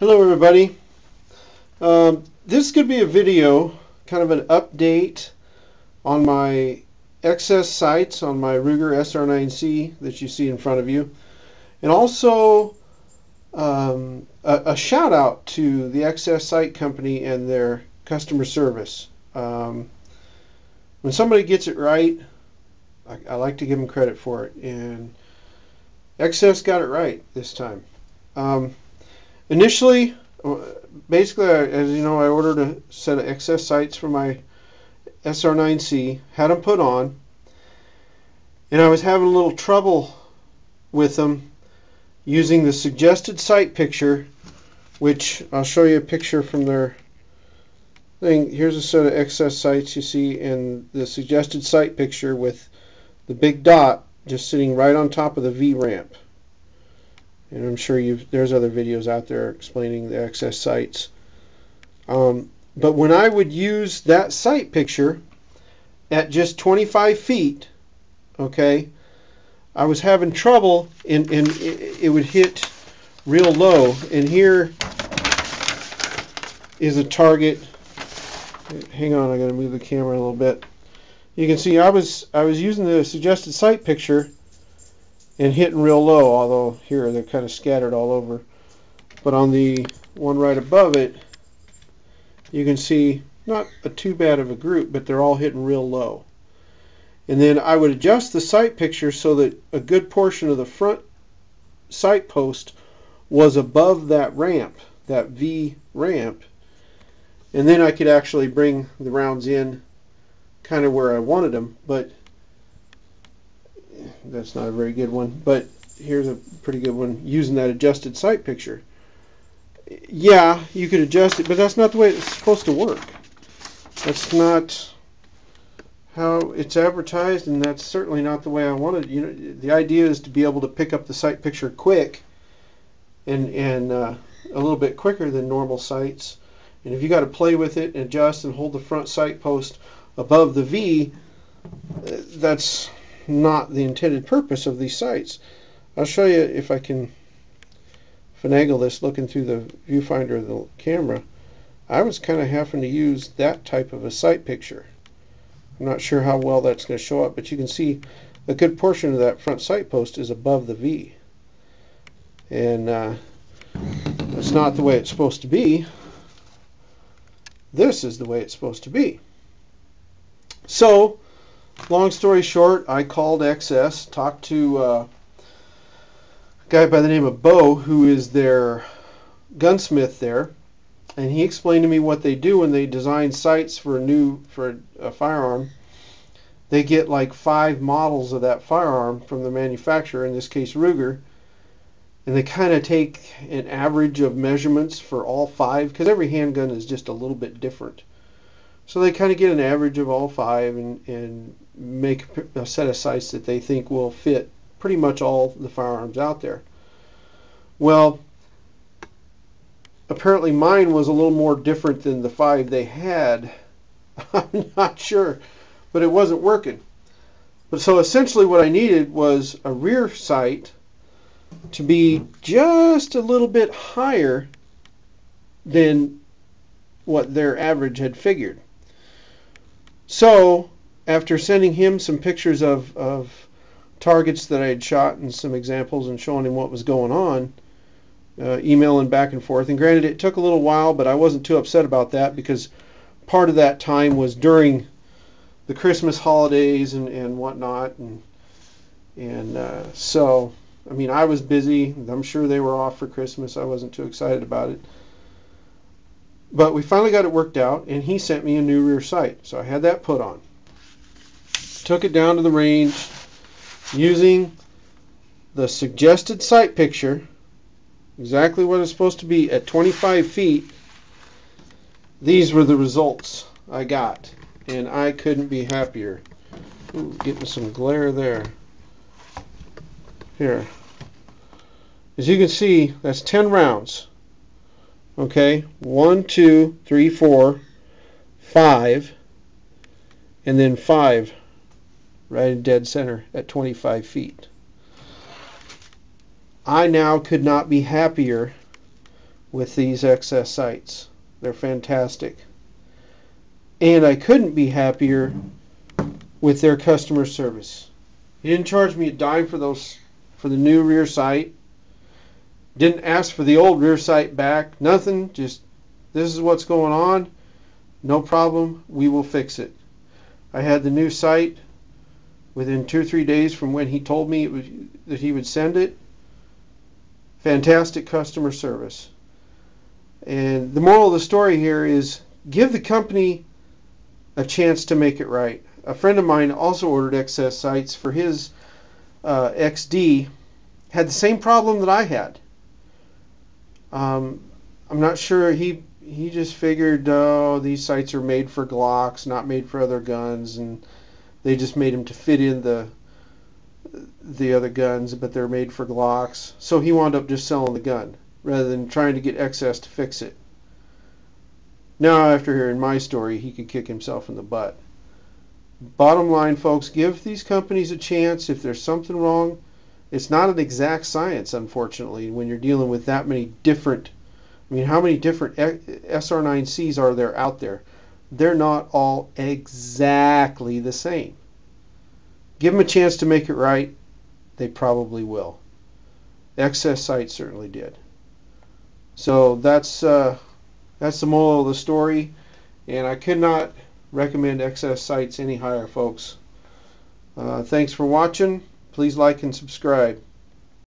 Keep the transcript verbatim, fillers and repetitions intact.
Hello everybody. Um, this is going to be a video, kind of an update on my excess sights on my Ruger S R nine C that you see in front of you. And also um, a, a shout out to the Excess Sight Company and their customer service. Um, when somebody gets it right, I, I like to give them credit for it. And Excess got it right this time. Um, Initially, basically, as you know, I ordered a set of excess sights for my S R nine C, had them put on, and I was having a little trouble with them using the suggested sight picture, which I'll show you a picture from their thing. Here's a set of excess sights you see in the suggested sight picture with the big dot just sitting right on top of the V ramp. And I'm sure you've, there's other videos out there explaining the excess sights. Um, but when I would use that sight picture at just twenty-five feet, okay, I was having trouble, and, and it, it would hit real low. And here is a target. Hang on, I got to move the camera a little bit. You can see I was I was using the suggested sight picture and hitting real low, although here they're kind of scattered all over. But on the one right above it, you can see not a too bad of a group, but they're all hitting real low. And then I would adjust the sight picture so that a good portion of the front sight post was above that ramp, that V ramp. And then I could actually bring the rounds in kind of where I wanted them. But that's not a very good one, but here's a pretty good one using that adjusted sight picture. Yeah, you could adjust it, but that's not the way it's supposed to work. That's not how it's advertised, and that's certainly not the way I wanted. You know, the idea is to be able to pick up the sight picture quick and and uh, a little bit quicker than normal sights. And if you got to play with it and adjust and hold the front sight post above the V, that's not the intended purpose of these sights. I'll show you if I can finagle this looking through the viewfinder of the camera. I was kind of having to use that type of a sight picture. I'm not sure how well that's going to show up, but you can see a good portion of that front sight post is above the V. And uh, that's not the way it's supposed to be. This is the way it's supposed to be. So, long story short, I called Excess, talked to uh, a guy by the name of Bo, who is their gunsmith there, and he explained to me what they do when they design sights for a new for a firearm. They get like five models of that firearm from the manufacturer, in this case Ruger, and they kind of take an average of measurements for all five, because every handgun is just a little bit different. So they kind of get an average of all five and, and make a set of sights that they think will fit pretty much all the firearms out there. Well, apparently mine was a little more different than the five they had. I'm not sure, but it wasn't working. But so essentially what I needed was a rear sight to be just a little bit higher than what their average had figured. So, after sending him some pictures of, of targets that I had shot and some examples and showing him what was going on, uh, emailing back and forth, and granted it took a little while, but I wasn't too upset about that because part of that time was during the Christmas holidays and, and whatnot, and, and uh, so, I mean, I was busy. I'm sure they were off for Christmas. I wasn't too excited about it. But we finally got it worked out, and he sent me a new rear sight. So I had that put on. Took it down to the range using the suggested sight picture, exactly what it's supposed to be at twenty-five feet. These were the results I got, and I couldn't be happier. Ooh, getting some glare there. Here. As you can see, that's ten rounds. Okay, one, two, three, four, five, and then five right in dead center at twenty-five feet. I now could not be happier with these excess sites. They're fantastic. And I couldn't be happier with their customer service. He didn't charge me a dime for those for the new rear sight. Didn't ask for the old rear sight back. Nothing. Just, this is what's going on. No problem. We will fix it. I had the new sight within two or three days from when he told me it was, that he would send it. Fantastic customer service. And the moral of the story here is give the company a chance to make it right. A friend of mine also ordered excess sights for his uh, X D. Had the same problem that I had. Um, I'm not sure, he he just figured, oh, these sights are made for Glocks, not made for other guns, and they just made them to fit in the the other guns, but they're made for Glocks. So he wound up just selling the gun rather than trying to get excess to fix it. Now, after hearing my story, he could kick himself in the butt. Bottom line, folks, give these companies a chance. If there's something wrong, it's not an exact science, unfortunately, when you're dealing with that many different, I mean, how many different S R nine Cs are there out there? They're not all exactly the same. Give them a chance to make it right. They probably will. Excess sight certainly did. So that's uh, that's the moral of the story, and I could not recommend excess sights any higher, folks. Uh, thanks for watching. Please like and subscribe.